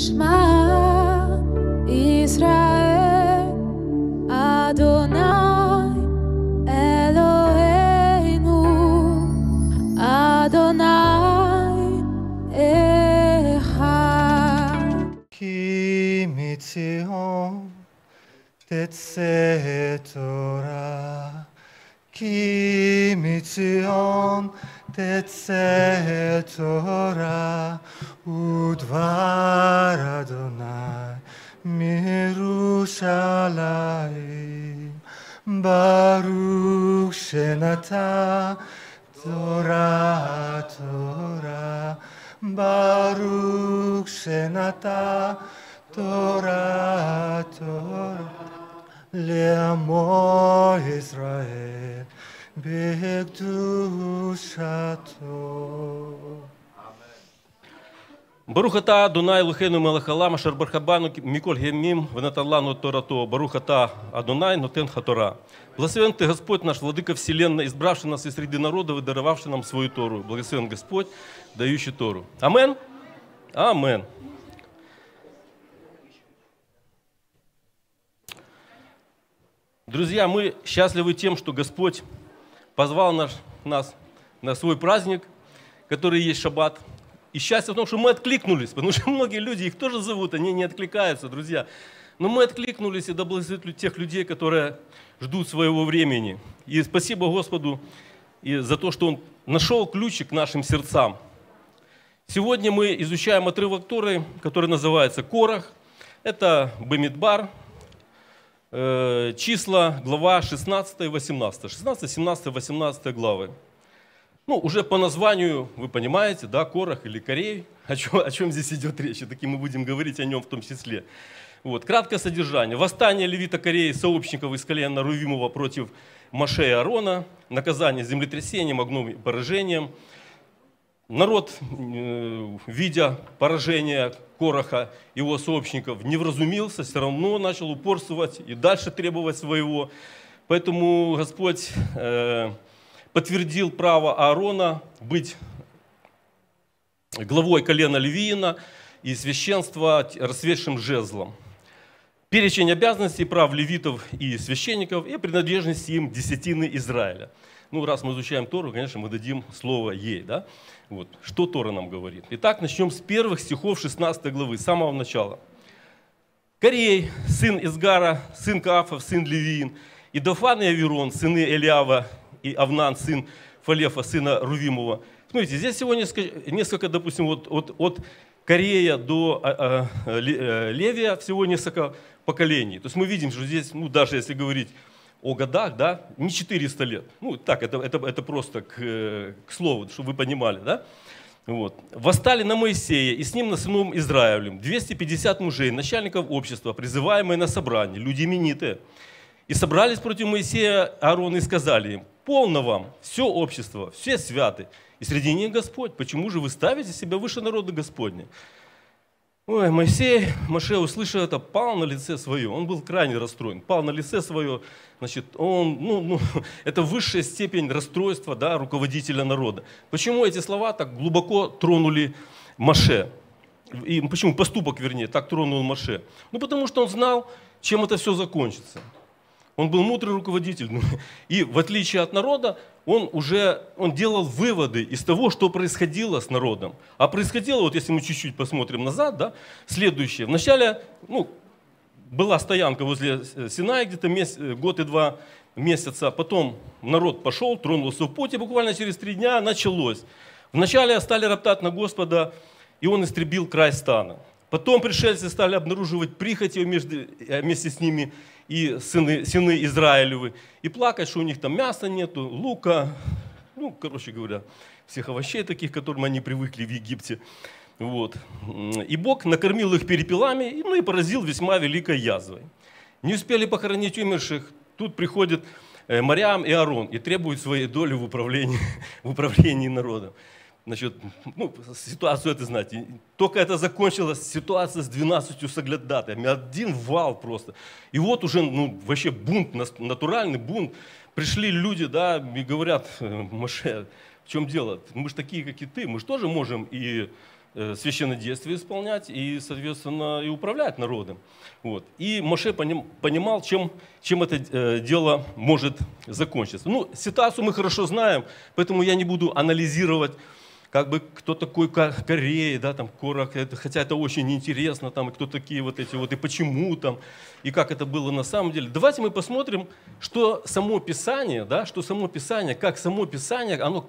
Shema Israel Adonai Eloheinu Adonai Echad. Ki mitzion תצא תורה, כי מציון תצא תורה, ודבר אדוני מירושלים. ברוך שנתן תורה תורה, ברוך שנתן תורה תורה. לעמו ישראל בקדושתו. Барух ата Адонай Элохейну мелech העולם אשר ברך בנו מכל ימים ונתן לנו את תורתו. Барух ата Адонай нотен хатора. Благословен Ты, Господь наш, Владыка Вселенной, избравший нас из среды народов и даровавший нам свою Тору. Благословен Господь, дающий Тору. Амен. Амен. Друзья, мы счастливы тем, что Господь позвал нас на свой праздник, который есть шаббат. И счастье в том, что мы откликнулись, потому что многие люди, их тоже зовут, они не откликаются, друзья. Но мы откликнулись, и да благословит тех людей, которые ждут своего времени. И спасибо Господу и за то, что Он нашел ключик к нашим сердцам. Сегодня мы изучаем отрывок Торы, который называется Корах. Это Бамидбар. Числа, глава 16 и 18. 16, 17, 18 главы. Ну, уже по названию вы понимаете, да, Корах или Корей, о чем здесь идет речь, и таки мы будем говорить о нем в том числе. Вот. Краткое содержание. Восстание левита Кореи, сообщников из колена Рувимова против Моше и Аарона, наказание землетрясением, огнем и поражением. Народ, видя поражение Кораха и его сообщников, не вразумился, все равно начал упорствовать и дальше требовать своего. Поэтому Господь подтвердил право Аарона быть главой колена Левиина и священства расцветшим жезлом. Перечень обязанностей и прав левитов и священников и принадлежности им десятины Израиля. Ну, раз мы изучаем Тору, конечно, мы дадим слово ей, да? Вот. Что Тора нам говорит? Итак, начнем с первых стихов 16 главы, с самого начала. Корей, сын Изгара, сын Каафов, сын Левиин, и Дофан и Аверон, сыны Элиава, и Авнан, сын Фалефа, сына Рувимова. Смотрите, здесь всего несколько, допустим, от Корея до Левия всего несколько поколений. То есть мы видим, что здесь, ну, даже если говорить о годах, да, не 400 лет. Ну, так, это просто к слову, чтобы вы понимали, да. Вот. Восстали на Моисея и с ним на сыном Израилем 250 мужей, начальников общества, призываемые на собрание, люди именитые. И собрались против Моисея Аарона и сказали им: полно вам, все общество, все святы, и среди них Господь. Почему же вы ставите себя выше народа Господня? Ой, Моше, услышав это, пал на лице свое. Он был крайне расстроен. Пал на лице свое. Значит, это высшая степень расстройства, да, руководителя народа. Почему эти слова так глубоко тронули Моше? И почему поступок, вернее, так тронул Моше? Ну, потому что он знал, чем это все закончится. Он был мудрый руководитель. И в отличие от народа, он делал выводы из того, что происходило с народом. А происходило, вот если мы чуть-чуть посмотрим назад, да, следующее. Вначале была стоянка возле Синая где-то год и 2 месяца. Потом народ пошел, тронулся в путь, и буквально через 3 дня началось. Вначале стали роптать на Господа, и он истребил край стана. Потом пришельцы стали обнаруживать прихоти вместе с ними и сыны Израилевы, и плакать, что у них там мяса нету, лука, ну, короче говоря, всех овощей таких, к которым они привыкли в Египте. Вот. И Бог накормил их перепелами, ну и поразил весьма великой язвой. Не успели похоронить умерших, тут приходят Марьям и Аарон и требуют своей доли в управлении народом. Значит, ситуацию это знаете. Только это закончилась ситуация с 12 соглядатаями. Один вал просто. И вот уже вообще бунт, натуральный бунт. Пришли люди, да, и говорят: Моше, в чем дело? Мы же такие, как и ты, мы же тоже можем и священное действие исполнять и, соответственно, и управлять народом. Вот. И Моше понимал, чем это дело может закончиться. Ну, ситуацию мы хорошо знаем, поэтому я не буду анализировать, как бы, кто такой Корей, да, там, Корах, хотя это очень интересно, там, и кто такие вот эти вот, и почему там, и как это было на самом деле. Давайте мы посмотрим, что само Писание, да, как само Писание, оно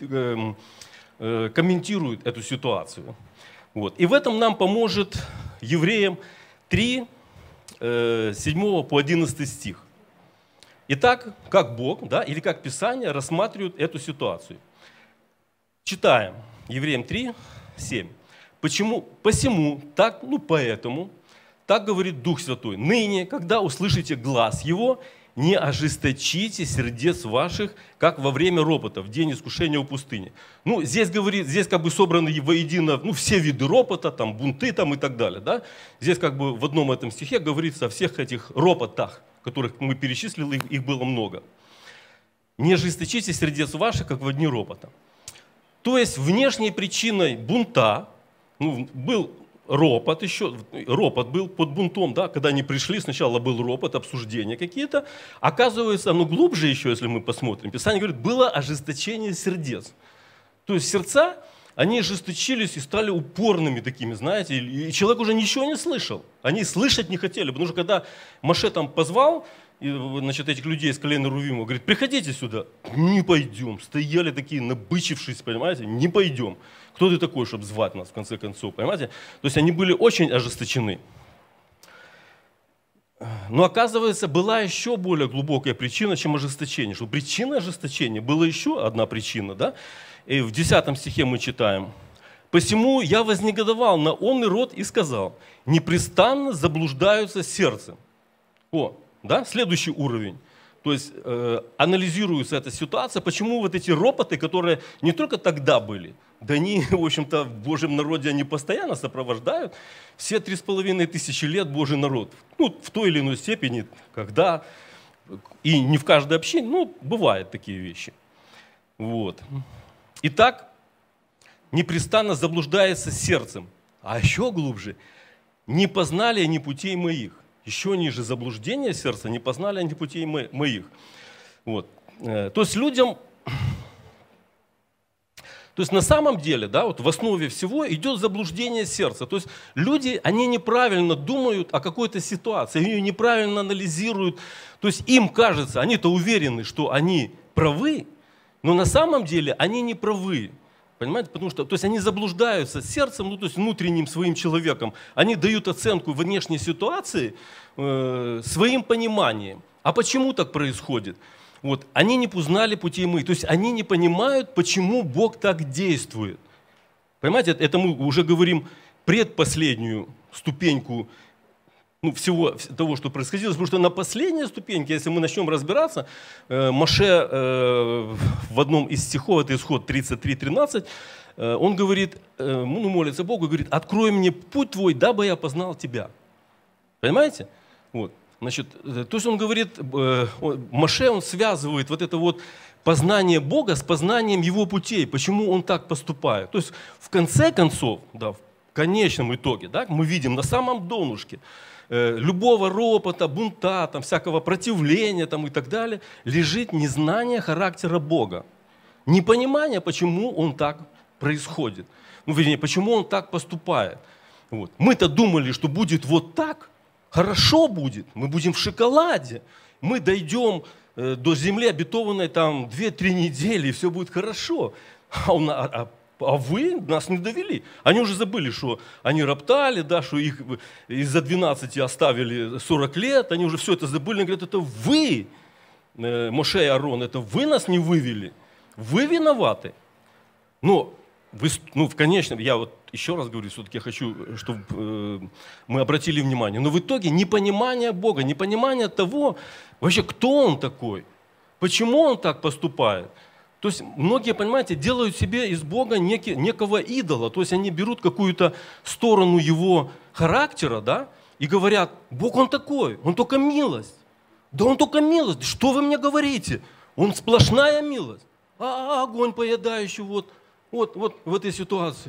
комментирует эту ситуацию. Вот. И в этом нам поможет Евреям 3, 7 по 11 стих. Итак, как Бог, да, или как Писание рассматривают эту ситуацию. Читаем. Евреям 3, 7. Посему, так, поэтому, так говорит Дух Святой, ныне, когда услышите глас Его, не ожесточите сердец ваших, как во время ропота, в день искушения у пустыни. Ну, здесь как бы собраны воедино, все виды ропота, там, бунты там, и так далее. Да? Здесь как бы в одном этом стихе говорится о всех этих ропотах, которых мы перечислили, их было много. Не ожесточите сердец ваших, как в дни ропота. То есть внешней причиной бунта был ропот еще, ропот был под бунтом, да, когда они пришли, сначала был ропот, обсуждения какие-то. Оказывается, глубже еще, если мы посмотрим, Писание говорит, было ожесточение сердец. То есть сердца, они ожесточились и стали упорными такими, знаете, и человек уже ничего не слышал. Они слышать не хотели, потому что когда Моше там позвал, значит, этих людей из колена Рувима, говорит, приходите сюда. Не пойдем. Стояли такие, набычившись, понимаете, не пойдем. Кто ты такой, чтобы звать нас, в конце концов, понимаете? То есть они были очень ожесточены. Но оказывается, была еще более глубокая причина, чем ожесточение. Что причина ожесточения была еще одна причина, да? И в 10 стихе мы читаем. «Посему я вознегодовал на онный род и сказал, непрестанно заблуждаются сердцем». Да? Следующий уровень. То есть анализируется эта ситуация, почему вот эти ропоты, которые не только тогда были, да они, в общем-то, в Божьем народе они постоянно сопровождают все 3500 лет Божий народ. В той или иной степени, когда, и не в каждой общине, бывают такие вещи. Вот. Итак, непрестанно заблуждается сердцем, а еще глубже, не познали они путей моих. Еще ниже заблуждения сердца, не познали они путей моих. Вот. То есть людям, то есть на самом деле, да, вот в основе всего идет заблуждение сердца. То есть люди, они неправильно думают о какой-то ситуации, они ее неправильно анализируют. То есть им кажется, они-то уверены, что они правы, но на самом деле они не правы. Понимаете? Потому что, то есть они заблуждаются сердцем, то есть внутренним своим человеком. Они дают оценку внешней ситуации своим пониманием. А почему так происходит? Вот. Они не познали путей моих. То есть они не понимают, почему Бог так действует. Понимаете? Это мы уже говорим предпоследнюю ступеньку всего того, что происходило. Потому что на последней ступеньке, если мы начнем разбираться, Моше в одном из стихов, это Исход 33:13, он говорит, молится Богу и говорит, открой мне путь твой, дабы я познал тебя. Понимаете? Вот. Значит, то есть он говорит, Моше, он связывает вот это вот познание Бога с познанием его путей, почему он так поступает. То есть в конце концов, да, в конечном итоге, да, мы видим на самом донышке, любого ропота, бунта, там, всякого противления там, и так далее, лежит незнание характера Бога. Непонимание, почему Он так происходит. Вернее, почему Он так поступает. Вот. Мы-то думали, что будет вот так, хорошо будет, мы будем в шоколаде, мы дойдем до земли обетованной там 2-3 недели, и все будет хорошо. А вы нас не довели. Они уже забыли, что они роптали, да, что их из-за 12 оставили 40 лет. Они уже все это забыли. Они говорят, это вы, Моше и Аарон, это вы нас не вывели. Вы виноваты. Но в конечном, я вот еще раз говорю, все-таки я хочу, чтобы мы обратили внимание. Но в итоге непонимание Бога, непонимание того, вообще, кто Он такой, почему Он так поступает. То есть многие, понимаете, делают себе из Бога некого идола. То есть они берут какую-то сторону его характера, да, и говорят, Бог Он такой, Он только милость. Да Он только милость. Что вы мне говорите? Он сплошная милость. А огонь поедающий вот в этой ситуации.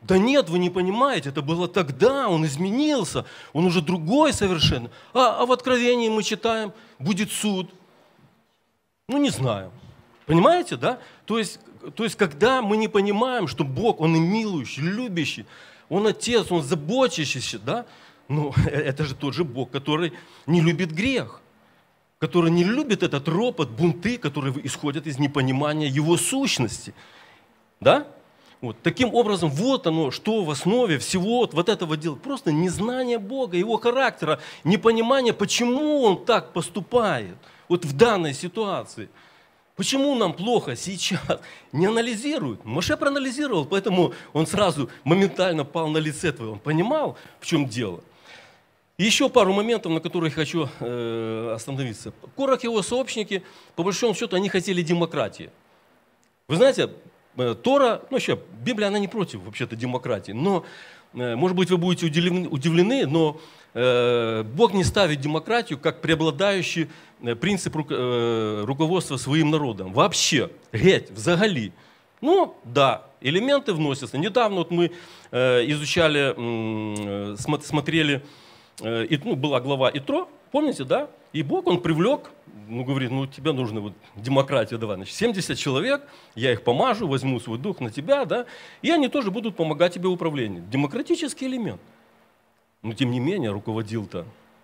Да нет, вы не понимаете, это было тогда, он изменился, он уже другой совершенно. А в Откровении мы читаем, будет суд. Ну, не знаю. Понимаете, да? То есть, когда мы не понимаем, что Бог, Он и милующий, любящий, Он Отец, Он заботящийся, да? Ну, это же тот же Бог, который не любит грех, который не любит этот ропот, бунты, которые исходят из непонимания Его сущности. Да? Вот. Таким образом, вот оно, что в основе всего вот этого дела. Просто незнание Бога, Его характера, непонимание, почему Он так поступает вот в данной ситуации. Почему нам плохо сейчас? Не анализируют. Моше проанализировал, поэтому он сразу моментально пал на лице твое. Он понимал, в чем дело. И еще пару моментов, на которых хочу остановиться. Корах и его сообщники, по большому счету, они хотели демократии. Вы знаете, Тора, ну вообще, Библия, она не против вообще-то демократии, но, может быть, вы будете удивлены, но Бог не ставит демократию как преобладающий принцип руководства своим народом. Вообще, геть, взагалі. Ну, да, элементы вносятся. Недавно вот мы изучали, смотрели, была глава Итро, помните, да? И Бог, Он привлек, говорит, тебе нужно вот демократию давай. Значит, 70 человек, я их помажу, возьму свой дух на тебя, да? И они тоже будут помогать тебе в управлении. Демократический элемент. Но тем не менее руководил-то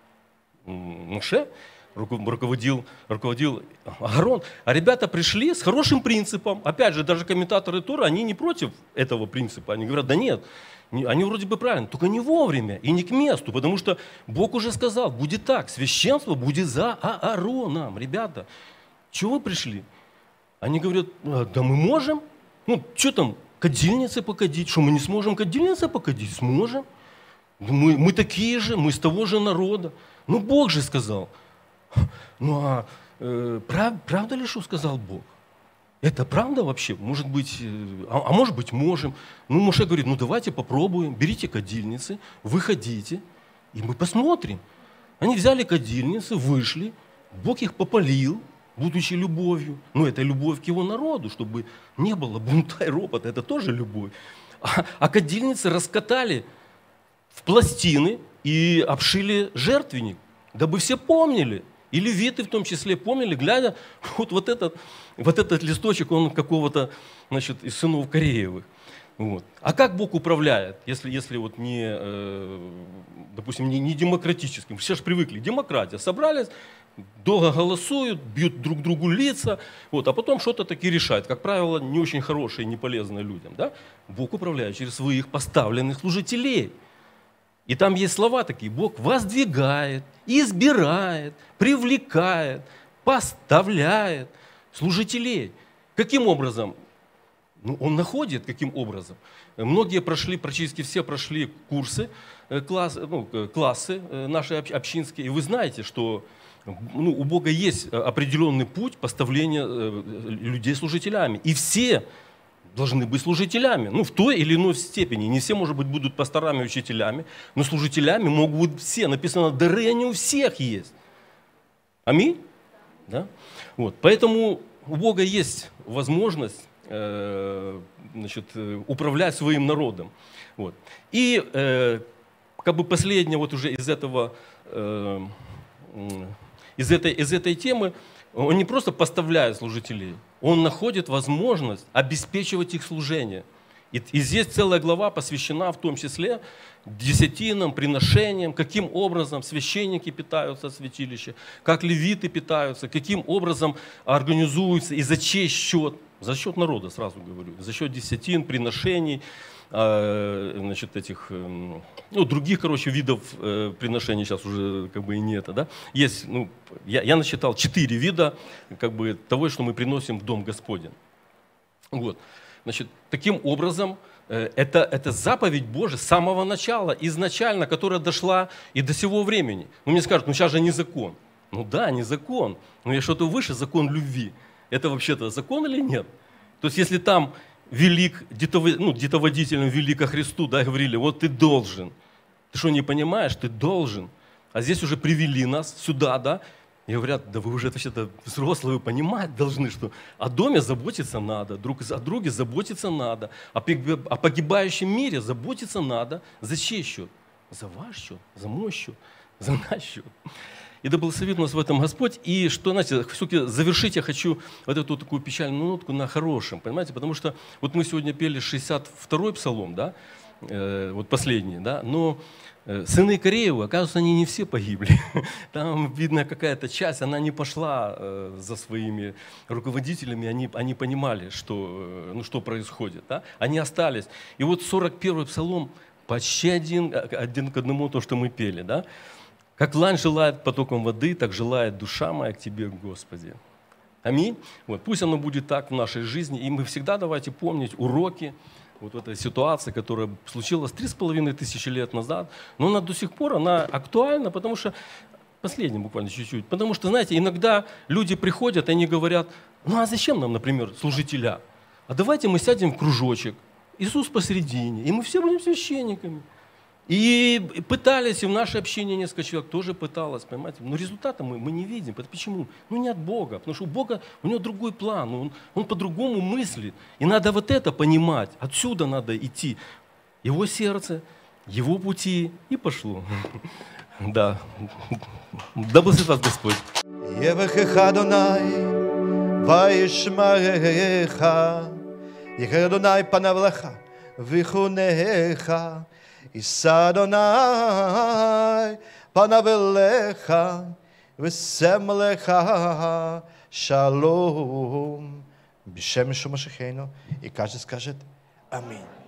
Моше, руководил Аарон. А ребята пришли с хорошим принципом. Опять же, даже комментаторы Торы, они не против этого принципа. Они говорят, да нет, они вроде бы правильно, только не вовремя и не к месту. Потому что Бог уже сказал, будет так, священство будет за Аароном. Ребята, чего вы пришли? Они говорят, да мы можем. Что там, кадильницы покадить? Что, мы не сможем кадильницы покадить? Сможем. Мы такие же, мы из того же народа. Бог же сказал. Правда ли, что сказал Бог? Это правда вообще? Может быть, может быть, можем. Моше говорит, давайте попробуем, берите кадильницы, выходите, и мы посмотрим. Они взяли кадильницы, вышли, Бог их попалил, будучи любовью. Это любовь к его народу, чтобы не было бунта и ропота, это тоже любовь. А кадильницы раскатали в пластины и обшили жертвенник, дабы все помнили, и левиты в том числе помнили, глядя, вот этот листочек, он какого-то, из сынов Кореевых. Вот. А как Бог управляет, если вот допустим, не демократическим? Все же привыкли, демократия, собрались, долго голосуют, бьют друг другу лица, а потом что-то таки решают. Как правило, не очень хорошие, не полезные людям. Да? Бог управляет через своих поставленных служителей. И там есть слова такие, Бог воздвигает, избирает, привлекает, поставляет служителей. Каким образом? Он находит, каким образом. Многие практически все прошли курсы, классы наши общинские. И вы знаете, что у Бога есть определенный путь поставления людей служителями. И все должны быть служителями, в той или иной степени. Не все, может быть, будут пасторами, учителями, но служителями могут быть все. Написано, дары они у всех есть. Аминь? Да? Поэтому у Бога есть возможность управлять своим народом. И последнее уже из этой темы, Он не просто поставляет служителей, Он находит возможность обеспечивать их служение. И здесь целая глава посвящена в том числе десятинам, приношениям, каким образом священники питаются от святилища, как левиты питаются, каким образом организуются и за чей счет. За счет народа, сразу говорю, за счет десятин, приношений, других, видов приношений сейчас уже и нет. Да? Есть, я насчитал 4 вида того, что мы приносим в Дом Господень. Таким образом, это заповедь Божия с самого начала, изначально, которая дошла и до сего времени. Мне скажут, сейчас же не закон. Да, не закон, но есть что-то выше, закон любви. Это вообще-то закон или нет? То есть, если там детоводителям вели ко Христу, да, говорили, вот ты должен. Ты что, не понимаешь? Ты должен. А здесь уже привели нас сюда, да, И говорят, да вы уже вообще-то взрослые, вы понимать должны, что о доме заботиться надо, друг о друге заботиться надо, о погибающем мире заботиться надо. За чей счет? За ваш счет, за мой счет, за наш счет. И да благословит нас в этом Господь. И что, знаете, все-таки завершить я хочу вот эту такую печальную нотку на хорошем, понимаете? Потому что вот мы сегодня пели 62-й псалом, да, вот последний, да, но сыны Кореева, оказывается, они не все погибли. Там, видно, какая-то часть, она не пошла за своими руководителями, они понимали, что, ну, что происходит, да? Они остались. И вот 41-й псалом, почти один к одному то, что мы пели, да? Как лань желает потоком воды, так желает душа моя к Тебе, Господи. Аминь. Вот, пусть оно будет так в нашей жизни. И мы всегда давайте помнить уроки вот этой ситуации, которая случилась 3500 лет назад. Но она до сих пор она актуальна, потому что, последний буквально чуть-чуть, потому что, знаете, иногда люди приходят, и они говорят, ну а зачем нам, например, служителя? А давайте мы сядем в кружочек, Иисус посередине, и мы все будем священниками. И пытались, и в наше общение несколько человек тоже пыталось, понимаете, но результата мы не видим. Почему? Ну не от Бога, потому что у Бога, у Него другой план, Он по-другому мыслит. И надо вот это понимать, отсюда надо идти. Его сердце, Его пути, и пошло. Да. Да благословит вас Господь. יברכך אדוני וישמרך, יכר אדוני פניו לך ויחונך, יישא אדוני פניו אליך ושם לך שלום. בשם ישוע משיחנו, и каждый скажет аминь.